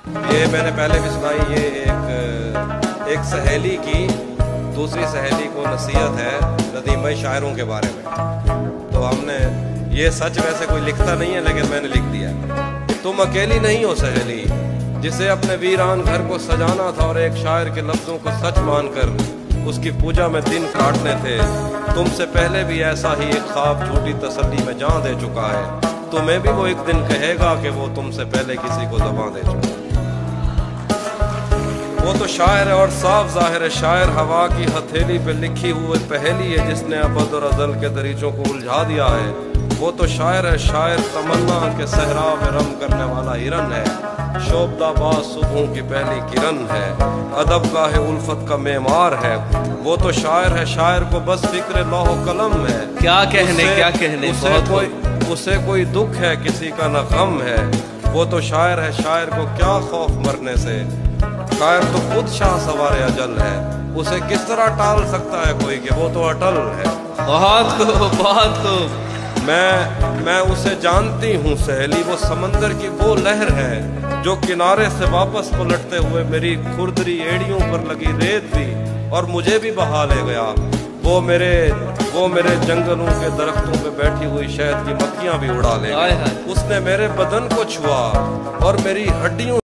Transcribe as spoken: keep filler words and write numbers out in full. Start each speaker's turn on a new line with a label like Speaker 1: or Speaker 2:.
Speaker 1: یہ میں نے پہلے بھی سنائی، یہ ایک ایک سہیلی کی دوسری سہیلی کو نصیحت ہے ندیمہ شاعروں کے بارے میں. تو ہم نے یہ سچ ویسے کوئی لکھتا نہیں ہے لیکن میں نے لکھ دیا ہے. تم اکیلی نہیں ہو سہیلی جسے اپنے ویران گھر کو سجانا تھا اور ایک شاعر کے لفظوں کو سچ مان کر اس کی پوجا میں دن کاٹنے تھے. تم سے پہلے بھی ایسا ہی ایک خواب جھوٹی تسلی میں جان دے چکا ہے. تمہیں بھی وہ ایک دن کہے گا کہ وہ تم سے پہلے کسی کو زباں دے چکا ہے. وہ تو شاعر ہے اور صاف ظاہر ہے، شاعر ہوا کی ہتھیلی پہ لکھی ہوئے پہلی ہے جس نے ابد اور ازل کے دریچوں کو الجھا دیا ہے. وہ تو شاعر ہے، شاعر تمنا کے صحرا میں رم کرنے والا ہرن ہے. شوبدہ باز صبحوں کی پہلی کرن ہے، ادب گاہ الفت کا معمار ہے. وہ تو شاعر ہے، شاعر کو بس فکر لوح و قلم ہے.
Speaker 2: کیا کہنے کیا کہنے
Speaker 1: اسے
Speaker 2: بہت
Speaker 1: کوئی اسے کوئی دکھ ہے کسی کا نہ غم ہے. وہ تو شاعر ہے، شاعر کو کیا خوف مرنے سے، شاعر تو خود شاہ سوار اجل ہے. اسے کس طرح ٹال سکتا ہے کوئی کہ وہ تو اٹل ہے.
Speaker 2: بہت خوب بہت خوب.
Speaker 1: میں میں اسے جانتی ہوں سہیلی، وہ سمندر کی وہ لہر ہے جو کنارے سے واپس پلٹتے ہوئے میری کھردری ایڑیوں پر لگی ریت بھی اور مجھے بھی بہا لے گیا. وہ میرے وہ میرے جنگلوں کے درختوں پہ بیٹھی ہوئی شہد کی مکھیاں بھی اڑا لے گیا. اس نے میرے بدن کو چھوا اور میری ہڈیوں